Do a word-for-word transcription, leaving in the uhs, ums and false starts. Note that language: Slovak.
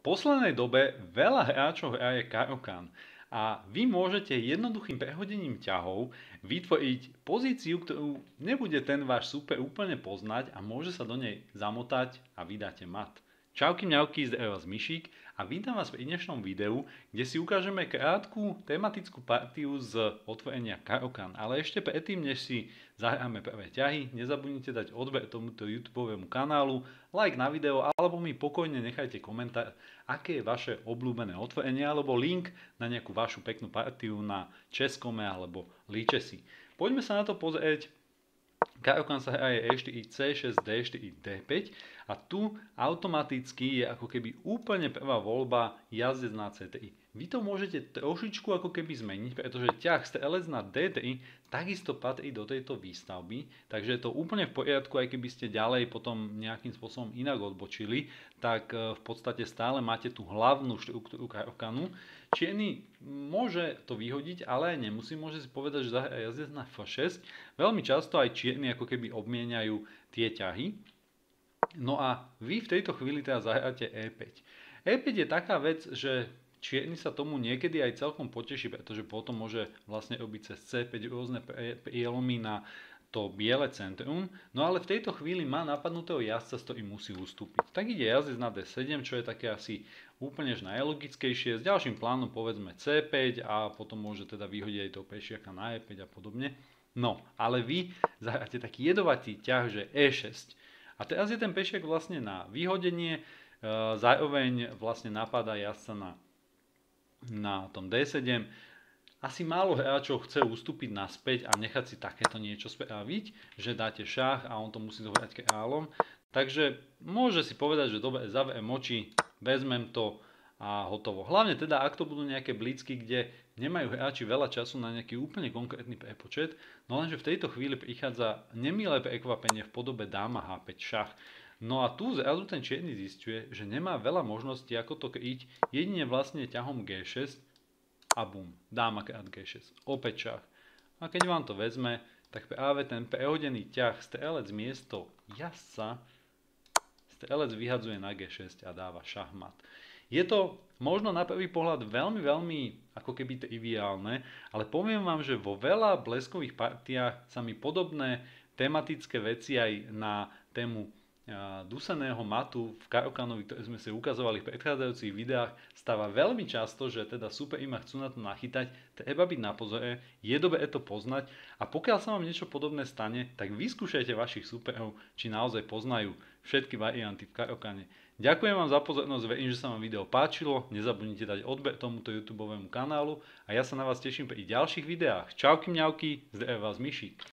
poslednej dobe veľa hráčov hraje Caro-Kann a vy môžete jednoduchým prehodením ťahov vytvoriť pozíciu, ktorú nebude ten váš super úplne poznať a môže sa do nej zamotať a vydáte mat. Čauky mňauky, zdraví vás Myšík a vítam vás pri dnešnom videu, kde si ukážeme krátku tematickú partiu z otvorenia Caro-Kann. Ale ešte predtým, než si zahráme prvé ťahy, nezabudnite dať odber tomuto YouTubeovému kanálu, like na video alebo mi pokojne nechajte komentár, aké je vaše obľúbené otvorenie alebo link na nejakú vašu peknú partiu na Chess.com alebo Lichessy. Poďme sa na to pozrieť. Caro-Kann sa hraje e štyri, cé šesť, dé štyri, dé päť a tu automaticky je ako keby úplne prvá voľba jazdec na cé tri. Vy to môžete trošičku ako keby zmeniť, pretože ťah strelec na dé tri takisto patrí do tejto výstavby, takže je to úplne v poriadku, aj keby ste ďalej potom nejakým spôsobom inak odbočili, tak v podstate stále máte tú hlavnú štruktúru Caro-Kannu. Čierny môže to vyhodiť, ale aj nemusí, môže si povedať, že zahra jazdec na ef šesť. Veľmi často aj čierni ako keby obmieniajú tie ťahy. No a vy v tejto chvíli teda zahráte é päť. é päť je taká vec, že čierny sa tomu niekedy aj celkom poteší, pretože potom môže vlastne robiť cez cé päť rôzne prielomy na to biele centrum, no ale v tejto chvíli má napadnutého jazdca, s ktorým musí ustúpiť. Tak ide jazdec na dé sedem, čo je také asi úplne najlogickejšie. S ďalším plánom povedzme cé päť a potom môže teda vyhodiť aj toho pešiaka na é päť a podobne. No, ale vy zahráte taký jedovatý ťah, že é šesť. A teraz je ten pešiak vlastne na vyhodenie, zároveň vlastne napadá jazdca na, na tom dé sedem. Asi málo hráčov chce ustúpiť naspäť a nechať si takéto niečo spraviť, že dáte šach a on to musí zohrať kráľom. Takže môže si povedať, že dobre, zavriem oči, vezmem to a hotovo. Hlavne teda, ak to budú nejaké blicky, kde nemajú hráči veľa času na nejaký úplne konkrétny prepočet, no lenže v tejto chvíli prichádza nemilé prekvapenie v podobe dáma há päť šach. No a tu zrazu ten čierny zisťuje, že nemá veľa možností, ako to kryť, jedine vlastne ťahom gé šesť, a bum, dáma krát gé šesť, opäť šach. A keď vám to vezme, tak práve ten prehodený ťah strelec miesto jazdca, strelec vyhadzuje na gé šesť a dáva šachmat. Je to možno na prvý pohľad veľmi, veľmi ako keby triviálne, ale poviem vám, že vo veľa bleskových partiách sa mi podobné tematické veci aj na tému duseného matu v Caro-Kannovi, ktoré sme si ukazovali v predchádzajúcich videách, stáva veľmi často, že teda super ima chcú na to nachytať, treba byť na pozore, je dobré to poznať a pokiaľ sa vám niečo podobné stane, tak vyskúšajte vašich superov, či naozaj poznajú všetky varianty v Caro-Kanne. Ďakujem vám za pozornosť, verím, že sa vám video páčilo, nezabudnite dať odber tomuto YouTubeovému kanálu a ja sa na vás teším pri ďalších videách. Čauky mňauky, zdraví vás Myšík.